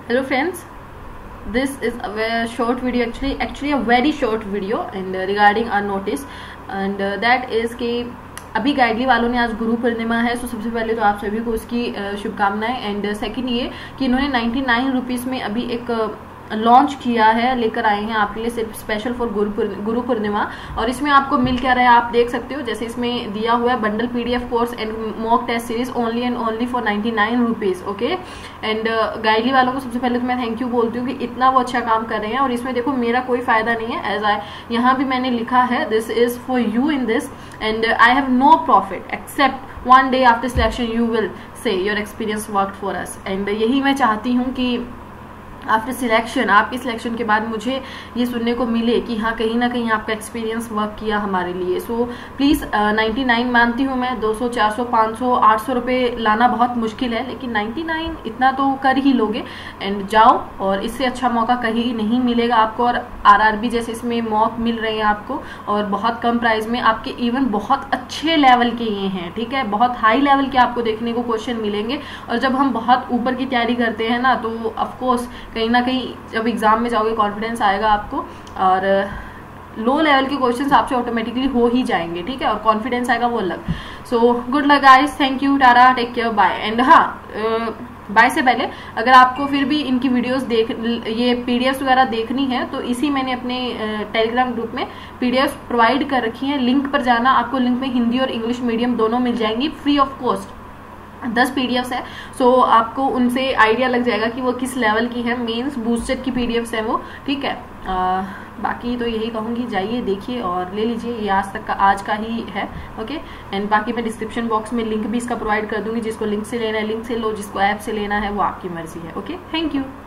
Hello friends, this is a very short video, actually a very short video and regarding our notice and that is कि अभी गाइडली वालों ने आज गुरु पूर्णिमा है, सो सबसे पहले तो आप सभी को उसकी शुभकामनाएं। एंड सेकंड ये कि इन्होंने 99 रुपीज़ में अभी एक लॉन्च किया है, लेकर आए हैं आपके लिए सिर्फ स्पेशल फॉर गुरु पूर्णिमा। और इसमें आपको मिल क्या रहा है आप देख सकते हो, जैसे इसमें दिया हुआ है bundle PDF course and mock test series only and only for 99 rupees. Okay, and Guidely वालों को सबसे पहले तो मैं थैंक यू बोलती हूँ कि इतना वो अच्छा काम कर रहे हैं। और इसमें देखो मेरा कोई फायदा नहीं है, एज आई यहाँ भी मैंने लिखा है this is for you in this and I have no profit except one day after selection you will say your experience work for us. And यही मैं चाहती हूँ कि आफ्टर सिलेक्शन, आपके सिलेक्शन के बाद मुझे ये सुनने को मिले कि हाँ कहीं ना कहीं आपका एक्सपीरियंस वर्क किया हमारे लिए। सो प्लीज़ 99 मानती हूँ मैं, 200 400 500 800 रुपये लाना बहुत मुश्किल है, लेकिन 99 इतना तो कर ही लोगे। एंड जाओ, और इससे अच्छा मौका कहीं नहीं मिलेगा आपको। और आरआरबी जैसे इसमें मॉक मिल रहे हैं आपको, और बहुत कम प्राइस में आपके, इवन बहुत अच्छे लेवल के ये हैं, ठीक है, बहुत हाई लेवल के आपको देखने को क्वेश्चन मिलेंगे। और जब हम बहुत ऊपर की तैयारी करते हैं ना, तो ऑफकोर्स कहीं ना कहीं जब एग्जाम में जाओगे कॉन्फिडेंस आएगा आपको, और लो लेवल के क्वेश्चंस आपसे ऑटोमेटिकली हो ही जाएंगे, ठीक है, और कॉन्फिडेंस आएगा वो अलग। So good luck guys, thank you, tata, take care, bye. And हाँ, बाय से पहले अगर आपको फिर भी इनकी वीडियोस ये पीडीएफ वगैरह देखनी है, तो इसी मैंने अपने टेलीग्राम ग्रुप में पीडीएफ प्रोवाइड कर रखी है। लिंक पर जाना, आपको लिंक में हिंदी और इंग्लिश मीडियम दोनों मिल जाएंगी फ्री ऑफ कॉस्ट। 10 पीडीएफ्स है, सो आपको उनसे आइडिया लग जाएगा कि वो किस लेवल की है। मेंस बूस्टेड की पीडीएफ्स है वो, ठीक है। बाकी तो यही कहूँगी, जाइए देखिए और ले लीजिए, ये आज का ही है। ओके, एंड बाकी मैं डिस्क्रिप्शन बॉक्स में लिंक भी इसका प्रोवाइड कर दूंगी, जिसको लिंक से लेना है लिंक से लो, जिसको ऐप से लेना है वो आपकी मर्जी है। Okay, thank you.